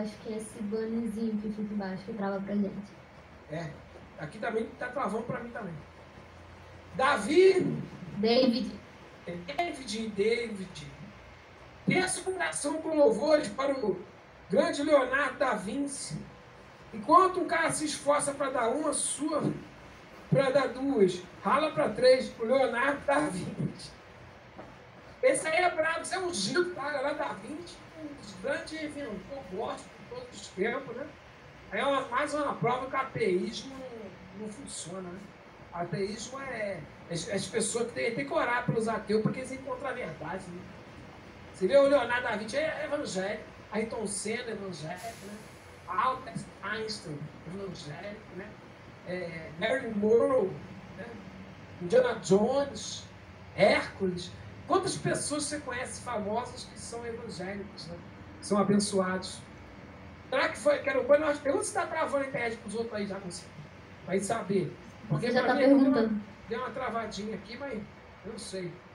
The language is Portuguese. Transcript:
acho que é esse bannerzinho que fica embaixo que trava pra gente. É, aqui também tá travando para mim também. David. Peço coração com louvores para o grande Leonardo da Vinci. Enquanto um cara se esforça para dar uma, sua para dar duas, rala para três, o Leonardo da Vinci. Esse aí é brabo, esse é um giro, cara, lá da Vinci, um dos grandes inventor gosto de todos os tempos, né? É mais uma prova que o ateísmo não funciona, né? O ateísmo é as pessoas que têm que orar pelos ateus porque eles encontram a verdade, né? Você vê o Leonardo da Vinci é evangélico, Ayrton Senna é evangélico, né? Albert Einstein evangélico, né? Marilyn Monroe, né? Indiana Jones, Hércules. Quantas pessoas você conhece famosas que são evangélicos, né? São abençoados? Será que foi? Quero ver, nós pergunta se está travando a internet para os outros aí já conseguiram. Para saber. Porque você já está mim perguntando. Deu uma travadinha aqui, mas eu não sei.